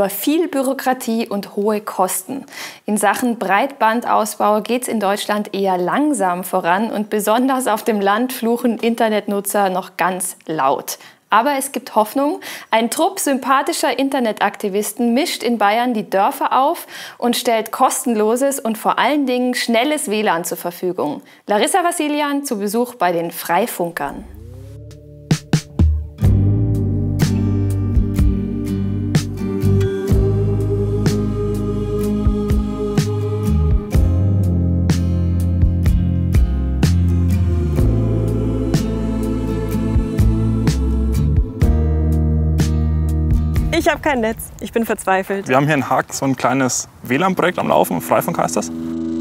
Aber viel Bürokratie und hohe Kosten. In Sachen Breitbandausbau geht es in Deutschland eher langsam voran und besonders auf dem Land fluchen Internetnutzer noch ganz laut. Aber es gibt Hoffnung. Ein Trupp sympathischer Internetaktivisten mischt in Bayern die Dörfer auf und stellt kostenloses und vor allen Dingen schnelles WLAN zur Verfügung. Larissa Vassilian zu Besuch bei den Freifunkern. Ich habe kein Netz. Ich bin verzweifelt. Wir haben hier in Haag so ein kleines WLAN-Projekt am Laufen. Freifunk heißt das.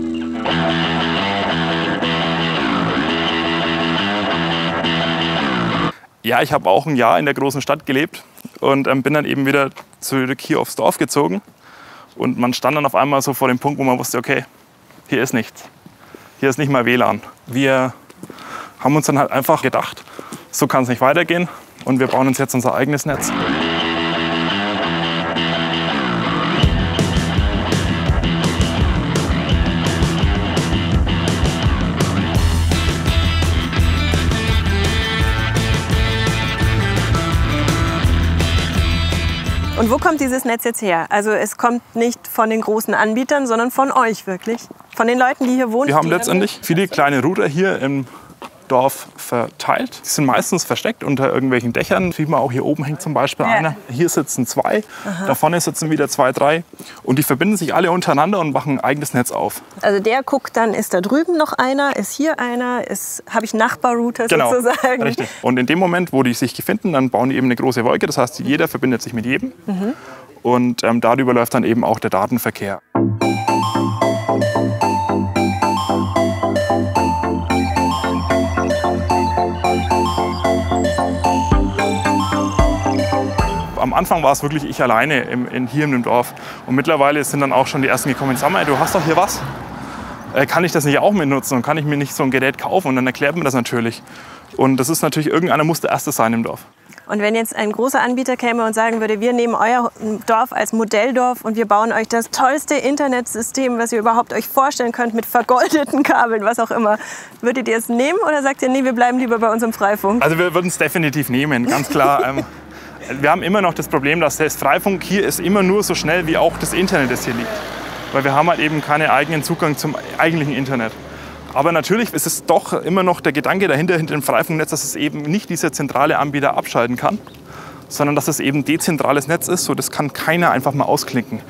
Ja, ich habe auch ein Jahr in der großen Stadt gelebt und bin dann eben wieder zurück hier aufs Dorf gezogen. Und man stand dann auf einmal so vor dem Punkt, wo man wusste, okay, hier ist nichts. Hier ist nicht mal WLAN. Wir haben uns dann halt einfach gedacht, so kann es nicht weitergehen und wir bauen uns jetzt unser eigenes Netz. Und wo kommt dieses Netz jetzt her? Also es kommt nicht von den großen Anbietern, sondern von euch wirklich? Von den Leuten, die hier wohnen? Wir haben letztendlich viele kleine Router hier im Dorf verteilt. Die sind meistens versteckt unter irgendwelchen Dächern. Sieht man auch, hier oben hängt zum Beispiel einer. Hier sitzen zwei, da vorne sitzen wieder zwei, drei. Und die verbinden sich alle untereinander und machen ein eigenes Netz auf. Also der guckt dann, ist da drüben noch einer, ist hier einer, habe ich Nachbarrouter sozusagen? Richtig. Und in dem Moment, wo die sich finden, dann bauen die eben eine große Wolke. Das heißt, jeder verbindet sich mit jedem. Und darüber läuft dann eben auch der Datenverkehr. Am Anfang war es wirklich ich alleine hier in dem Dorf. Und mittlerweile sind dann auch schon die Ersten gekommen, sag mal, du hast doch hier was. Kann ich das nicht auch mitnutzen und kann ich mir nicht so ein Gerät kaufen? Und dann erklärt man das natürlich. Und das ist natürlich, irgendeiner muss der Erste sein im Dorf. Und wenn jetzt ein großer Anbieter käme und sagen würde, wir nehmen euer Dorf als Modelldorf und wir bauen euch das tollste Internetsystem, was ihr überhaupt euch vorstellen könnt, mit vergoldeten Kabeln, was auch immer. Würdet ihr es nehmen oder sagt ihr, nee, wir bleiben lieber bei unserem Freifunk? Also wir würden es definitiv nehmen, ganz klar. Wir haben immer noch das Problem, dass das Freifunk hier ist immer nur so schnell, wie auch das Internet, das hier liegt. Weil wir haben halt eben keinen eigenen Zugang zum eigentlichen Internet. Aber natürlich ist es doch immer noch der Gedanke dahinter, hinter dem Freifunknetz, dass es eben nicht dieser zentrale Anbieter abschalten kann, sondern dass es eben dezentrales Netz ist. So, das kann keiner einfach mal ausklinken.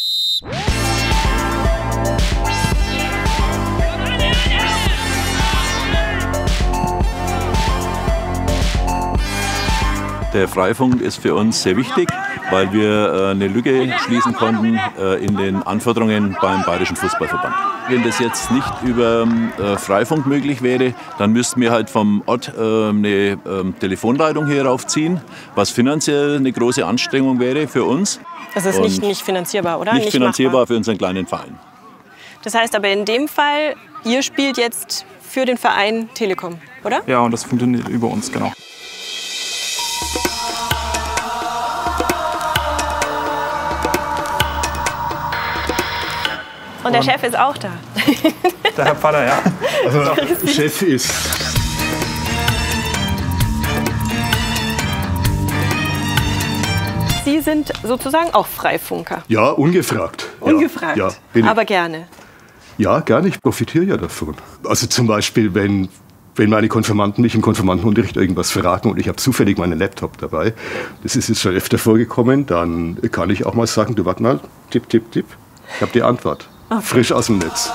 Der Freifunk ist für uns sehr wichtig, weil wir eine Lücke schließen konnten in den Anforderungen beim Bayerischen Fußballverband. Wenn das jetzt nicht über Freifunk möglich wäre, dann müssten wir halt vom Ort eine Telefonleitung hier raufziehen, was finanziell eine große Anstrengung wäre für uns. Das ist nicht finanzierbar, oder? Nicht finanzierbar für unseren kleinen Verein. Das heißt aber in dem Fall, ihr spielt jetzt für den Verein Telekom, oder? Ja, und das funktioniert über uns, genau. Und der Chef ist auch da. Der Herr Pfaller, ja. Also Chef ist. Sie sind sozusagen auch Freifunker. Ja, ungefragt. Ungefragt, ja, bin ich. Aber gerne. Ja, gerne. Ich profitiere ja davon. Also zum Beispiel, wenn meine Konfirmanden mich im Konfirmandenunterricht irgendwas fragen und ich habe zufällig meinen Laptop dabei, das ist jetzt schon öfter vorgekommen, dann kann ich auch mal sagen, du warte mal, tipp, tipp, tipp. Ich habe die Antwort. Okay. Frisch aus dem Netz.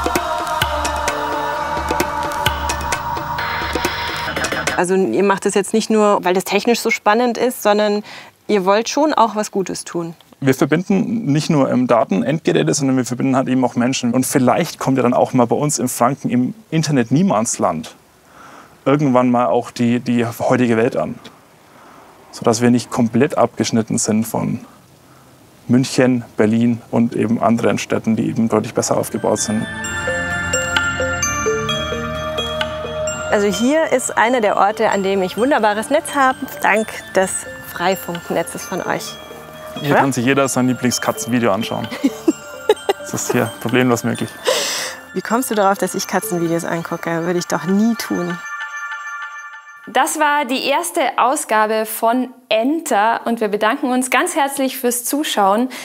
Also ihr macht das jetzt nicht nur, weil das technisch so spannend ist, sondern ihr wollt schon auch was Gutes tun. Wir verbinden nicht nur Daten-Endgeräte, sondern wir verbinden halt eben auch Menschen. Und vielleicht kommt ja dann auch mal bei uns in Franken im Internet Niemandsland irgendwann mal auch die heutige Welt an. Sodass wir nicht komplett abgeschnitten sind von München, Berlin und eben anderen Städten, die eben deutlich besser aufgebaut sind. Also hier ist einer der Orte, an dem ich wunderbares Netz habe, dank des Freifunknetzes von euch. Hier kann sich jeder sein Lieblingskatzenvideo anschauen. Das ist hier problemlos möglich. Wie kommst du darauf, dass ich Katzenvideos angucke? Würde ich doch nie tun. Das war die erste Ausgabe von Enter und wir bedanken uns ganz herzlich fürs Zuschauen.